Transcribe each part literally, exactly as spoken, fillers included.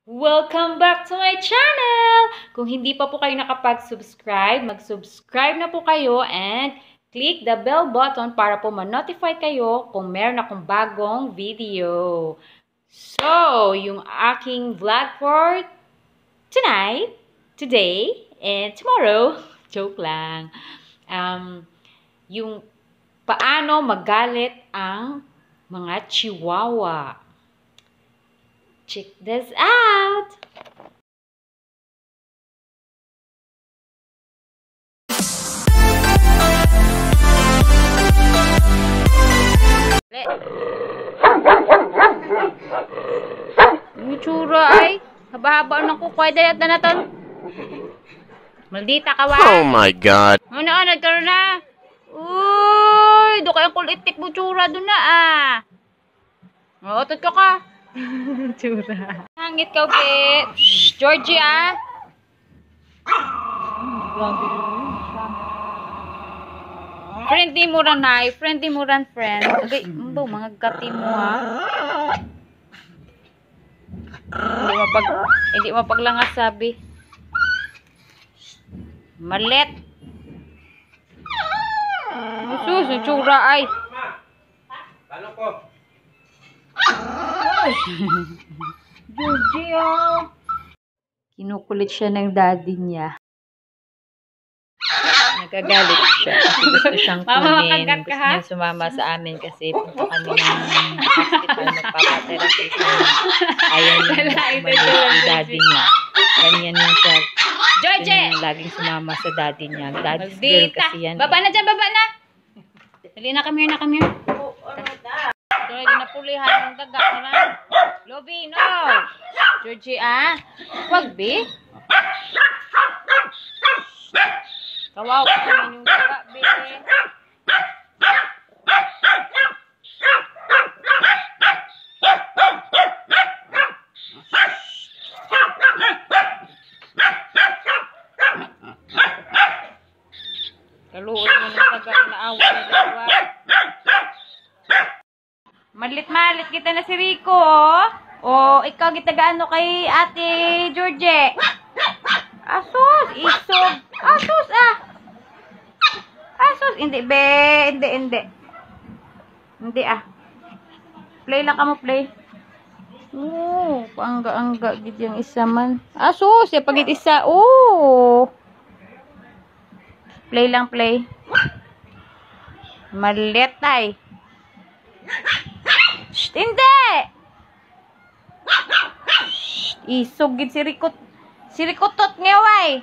Welcome back to my channel! Kung hindi pa po kayo nakapag-subscribe, mag-subscribe na po kayo and click the bell button para po ma-notify kayo kung meron akong bagong video. So, yung aking vlog for tonight, today, and tomorrow, joke lang, um, yung paano magalit ang mga chihuahua. Check this out! Yung tsura ay haba-haba ng kukway dahil at naton. Maldita ka wa. Oh my god. Ano na, nagkaroon na. Uy, do kayong kulitik mo tsura doon na ah. Oo, totoo ka. Tsura. Hangit ka, okay. Shh, Georgie ah. Friendly mo ran ay. Friendly mo ran friend. Okay, mbo, mga gati mo ha. Hindi mapag, hindi mapaglangas sabi. Malet. Sus, yung tsura ay. Ano ko? Georgie oh. Kinukulit siya ng daddy niya. Nagagalit siya kasi gusto siyang kunin. Gusto niya sumama sa amin kasi punta kami ng hospital magpapatherapy sa amin. Ayaw niya umalis ang daddy niya. Ganyan yung siya. Georgie! Laging sumama sa daddy niya. Daddy's girl kasi yan. Baba na dyan, baba na! Dali na, come here na, come here. So, hindi na pulihan ng daga. Lobi, no! Georgie, ah? Wag, be? Kawaw ko naman yung daga, be. Kaluon mo ng daga na awa na dawa. Malit-malit kita na si Rico, oh. O, ikaw gitagaano kay Ate Georgie. Asus, isog. Asus, ah. Asus, hindi, be. Hindi, hindi. Hindi, ah. Play lang ka mo, play. Oo, paangga-angga gid yung isa man. Asus, ya pagit isa. Oo. Play lang, play. Malit, ay. Shh, hindi! Shh, isugid si Rikot. Si Rikotot ngeway.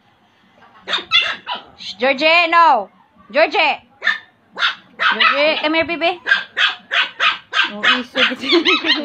Shh, Georgie, no. Georgie. Georgie, come here, baby. Oh, isugid si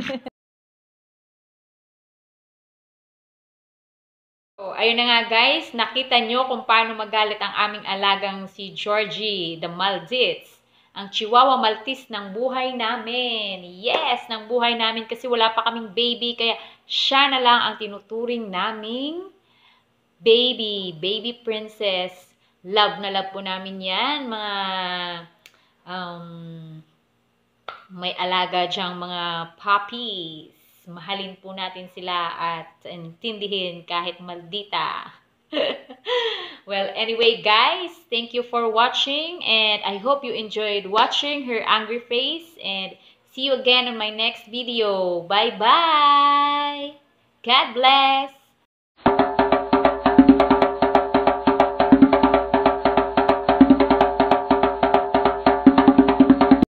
So, ayun na nga guys, nakita nyo kung paano magalit ang aming alagang si Georgie, the Maltese. Ang Chihuahua Maltese ng buhay namin. Yes, ng buhay namin kasi wala pa kaming baby. Kaya siya na lang ang tinuturing naming baby. Baby princess. Love na love po namin yan. Mga um, may alaga dyang mga puppies. Mahalin po natin sila at intindihin kahit maldita. Well, anyway guys, thank you for watching and I hope you enjoyed watching her angry face and see you again on my next video. Bye bye. God bless.